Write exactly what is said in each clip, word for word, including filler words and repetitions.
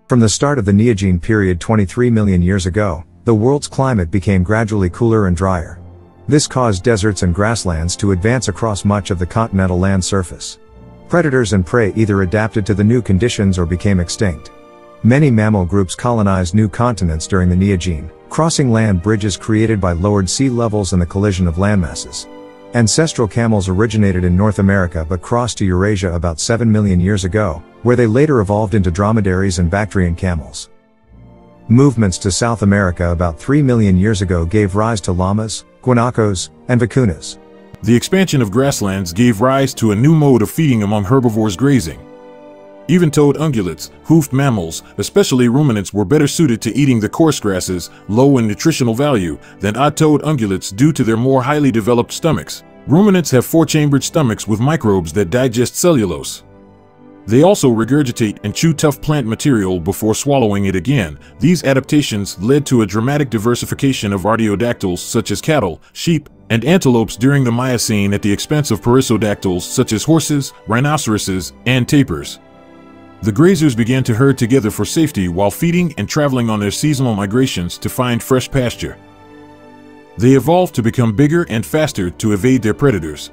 From the start of the Neogene period twenty-three million years ago, the world's climate became gradually cooler and drier. This caused deserts and grasslands to advance across much of the continental land surface. Predators and prey either adapted to the new conditions or became extinct. Many mammal groups colonized new continents during the Neogene, crossing land bridges created by lowered sea levels and the collision of landmasses. Ancestral camels originated in North America but crossed to Eurasia about seven million years ago, where they later evolved into dromedaries and Bactrian camels. Movements to South America about three million years ago gave rise to llamas, guanacos, and vicuñas. The expansion of grasslands gave rise to a new mode of feeding among herbivores grazing. Even-toed ungulates, hoofed mammals, especially ruminants, were better suited to eating the coarse grasses, low in nutritional value, than odd-toed ungulates due to their more highly developed stomachs. Ruminants have four-chambered stomachs with microbes that digest cellulose. They also regurgitate and chew tough plant material before swallowing it again. These adaptations led to a dramatic diversification of artiodactyls such as cattle, sheep, and antelopes during the Miocene at the expense of perissodactyls such as horses, rhinoceroses, and tapirs. The grazers began to herd together for safety while feeding and traveling on their seasonal migrations to find fresh pasture. They evolved to become bigger and faster to evade their predators.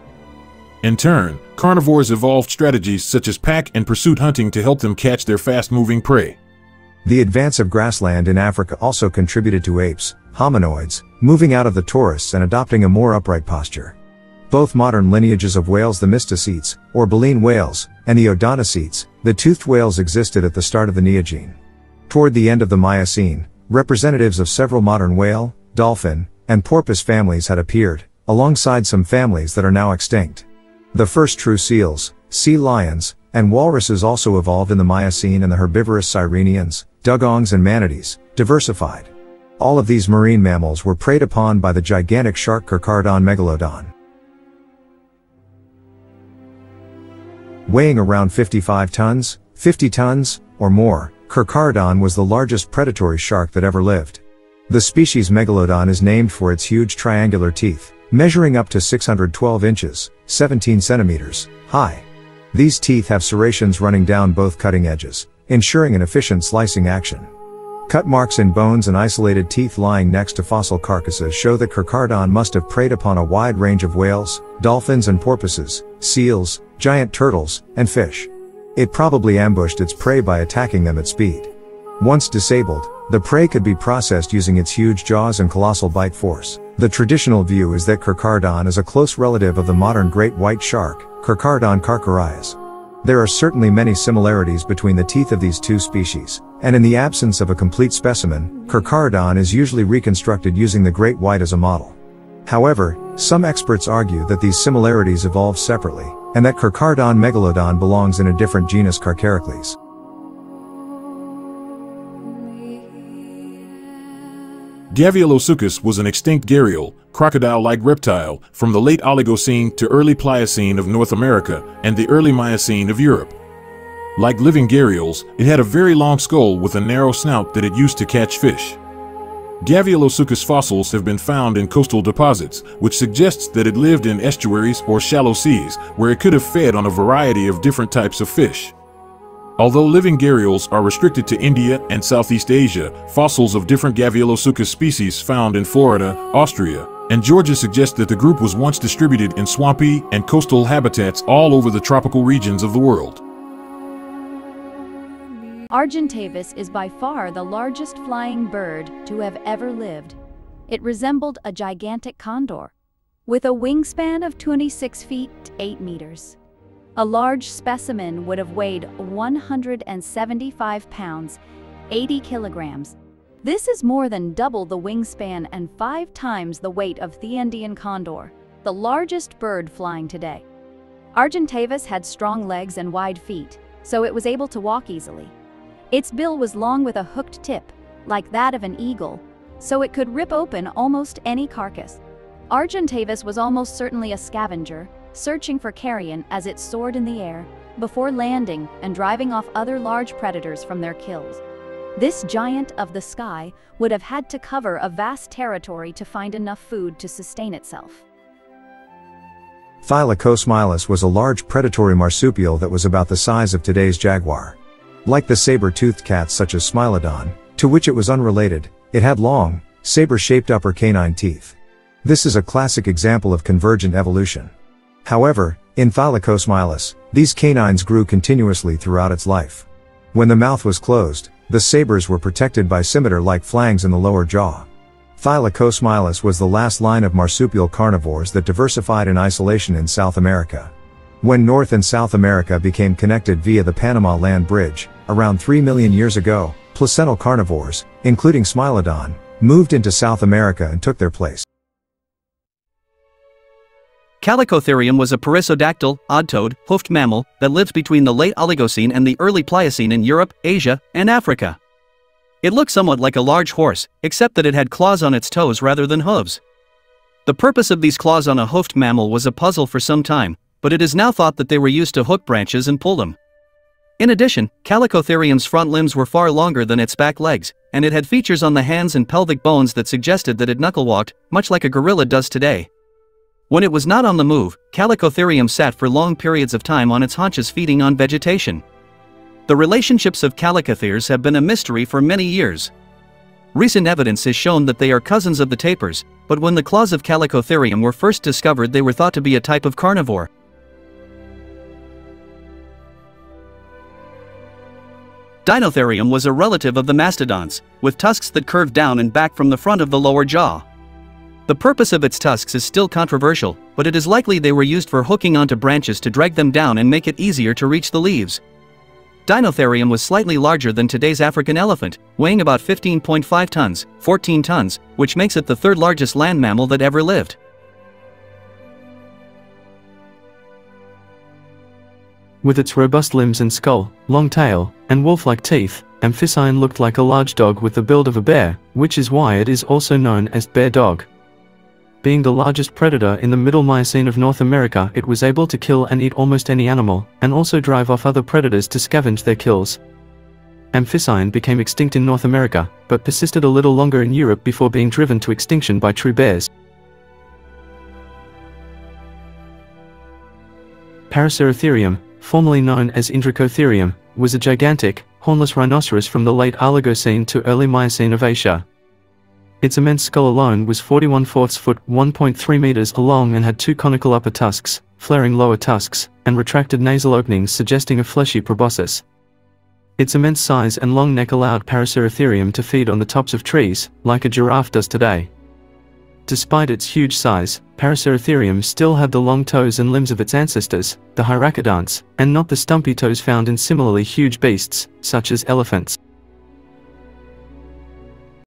In turn, carnivores evolved strategies such as pack and pursuit hunting to help them catch their fast-moving prey. The advance of grassland in Africa also contributed to apes, hominoids, moving out of the Taurus and adopting a more upright posture. Both modern lineages of whales, the mysticetes, or baleen whales, and the odontocetes, the toothed whales, existed at the start of the Neogene. Toward the end of the Miocene, representatives of several modern whale, dolphin, and porpoise families had appeared, alongside some families that are now extinct. The first true seals, sea lions, and walruses also evolved in the Miocene, and the herbivorous sirenians, dugongs, and manatees diversified. All of these marine mammals were preyed upon by the gigantic shark Carcharodon megalodon. Weighing around fifty-five tons, fifty tons, or more, Carcharodon was the largest predatory shark that ever lived. The species Megalodon is named for its huge triangular teeth, measuring up to six hundred twelve inches, seventeen centimeters, high. These teeth have serrations running down both cutting edges, ensuring an efficient slicing action. Cut marks in bones and isolated teeth lying next to fossil carcasses show that Carcharodon must have preyed upon a wide range of whales, dolphins and porpoises, seals, giant turtles, and fish. It probably ambushed its prey by attacking them at speed. Once disabled, the prey could be processed using its huge jaws and colossal bite force. The traditional view is that Carcharodon is a close relative of the modern great white shark, Carcharodon carcharias. There are certainly many similarities between the teeth of these two species, and in the absence of a complete specimen, Carcharodon is usually reconstructed using the great white as a model. However, some experts argue that these similarities evolved separately, and that Carcharodon megalodon belongs in a different genus, Carcharocles. Gavialosuchus was an extinct gharial, crocodile-like reptile, from the late Oligocene to early Pliocene of North America and the early Miocene of Europe. Like living gharials, it had a very long skull with a narrow snout that it used to catch fish. Gavialosuchus fossils have been found in coastal deposits, which suggests that it lived in estuaries or shallow seas, where it could have fed on a variety of different types of fish. Although living gharials are restricted to India and Southeast Asia, fossils of different Gavialosuchus species found in Florida, Austria, and Georgia suggest that the group was once distributed in swampy and coastal habitats all over the tropical regions of the world. Argentavis is by far the largest flying bird to have ever lived. It resembled a gigantic condor, with a wingspan of twenty-six feet, eight meters. A large specimen would have weighed one hundred seventy-five pounds, eighty kilograms. This is more than double the wingspan and five times the weight of the Andean condor, the largest bird flying today. Argentavis had strong legs and wide feet, so it was able to walk easily. Its bill was long with a hooked tip, like that of an eagle, so it could rip open almost any carcass. Argentavis was almost certainly a scavenger, searching for carrion as it soared in the air, before landing and driving off other large predators from their kills. This giant of the sky would have had to cover a vast territory to find enough food to sustain itself. Thylacosmilus was a large predatory marsupial that was about the size of today's jaguar. Like the saber-toothed cats such as Smilodon, to which it was unrelated, it had long, saber-shaped upper canine teeth. This is a classic example of convergent evolution. However, in Thylacosmilus, these canines grew continuously throughout its life. When the mouth was closed, the sabers were protected by scimitar-like flanges in the lower jaw. Thylacosmilus was the last line of marsupial carnivores that diversified in isolation in South America. When North and South America became connected via the Panama Land Bridge, around three million years ago, placental carnivores, including Smilodon, moved into South America and took their place. Chalicotherium was a perissodactyl, odd-toed, hoofed mammal that lived between the late Oligocene and the early Pliocene in Europe, Asia, and Africa. It looked somewhat like a large horse, except that it had claws on its toes rather than hooves. The purpose of these claws on a hoofed mammal was a puzzle for some time, but it is now thought that they were used to hook branches and pull them. In addition, Chalicotherium's front limbs were far longer than its back legs, and it had features on the hands and pelvic bones that suggested that it knuckle-walked, much like a gorilla does today. When it was not on the move, Chalicotherium sat for long periods of time on its haunches feeding on vegetation. The relationships of chalicotheres have been a mystery for many years. Recent evidence has shown that they are cousins of the tapirs, but when the claws of Chalicotherium were first discovered they were thought to be a type of carnivore. Dinotherium was a relative of the mastodons, with tusks that curved down and back from the front of the lower jaw. The purpose of its tusks is still controversial, but it is likely they were used for hooking onto branches to drag them down and make it easier to reach the leaves. Dinotherium was slightly larger than today's African elephant, weighing about fifteen point five tons, fourteen tons, which makes it the third largest land mammal that ever lived. With its robust limbs and skull, long tail, and wolf-like teeth, Amphiscyon looked like a large dog with the build of a bear, which is why it is also known as bear dog. Being the largest predator in the Middle Miocene of North America, it was able to kill and eat almost any animal, and also drive off other predators to scavenge their kills. Amphiscyon became extinct in North America, but persisted a little longer in Europe before being driven to extinction by true bears. Paraceratherium, formerly known as Indricotherium, was a gigantic, hornless rhinoceros from the late Oligocene to early Miocene of Asia. Its immense skull alone was forty-one fourths foot (one point three meters) long and had two conical upper tusks, flaring lower tusks, and retracted nasal openings suggesting a fleshy proboscis. Its immense size and long neck allowed Paraceratherium to feed on the tops of trees, like a giraffe does today. Despite its huge size, Paraceratherium still had the long toes and limbs of its ancestors, the Hyracodonts, and not the stumpy toes found in similarly huge beasts, such as elephants.